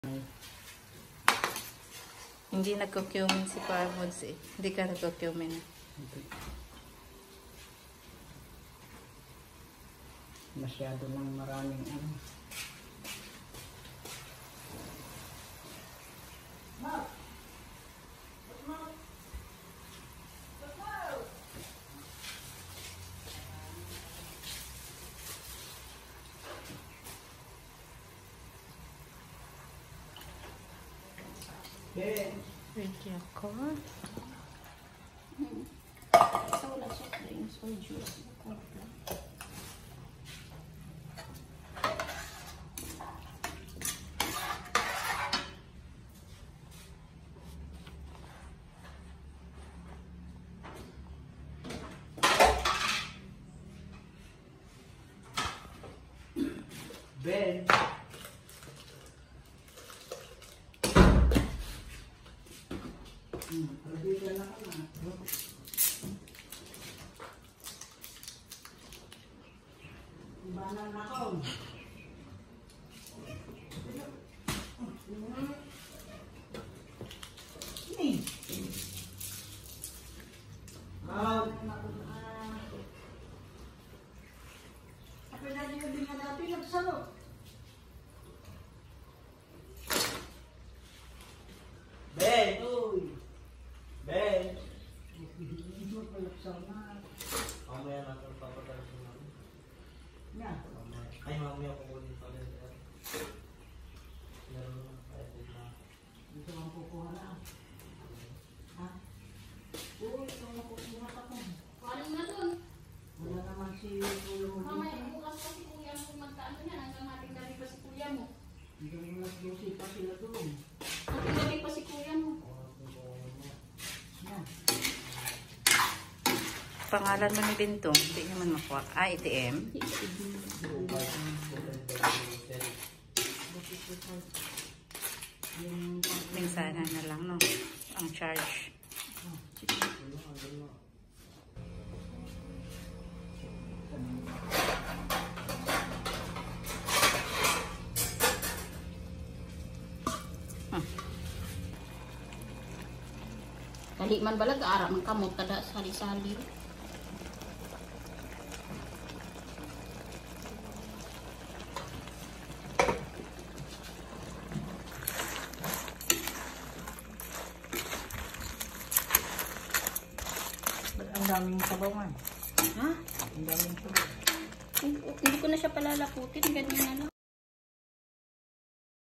Hindi nagko-cumin si Parmods eh. Hindi ka nagko-cumin. Masyado lang maraming ano. Ready ako. So, wala soft drinks or juice. Ben. Pwede na ka na. Ibanan ako. Apa na din din natin nagsalo. Ben, oy. Ben. Hindi mo pala sama. Mamaya natin papadala sa namin. Yan. Ay, mamaya ko kunin pa rin. Meron naman kaya na. Dito ang kukuha na. Ha? Uy, ito ang kukuha ka po. Paano na dun? Wala naman si Kuya mo Mamaya, dito. bukas pa si kuya mo magkaano niya. Hanggang nating gabi pa si kuya mo. Hindi mo naglusi pa sila doon. Nating gabi pa si kuya mo. Yan. Pangalan mo ni Bintong. Hindi naman makuha. ATM. Minsanan na lang, no? Ang charge. Dali man balag, aara man kamot kada sali-sali. Ang daming sabaw man. Ha? Ang daming sabaw. Hindi ko na siya palalaputin. Ganyan na lang.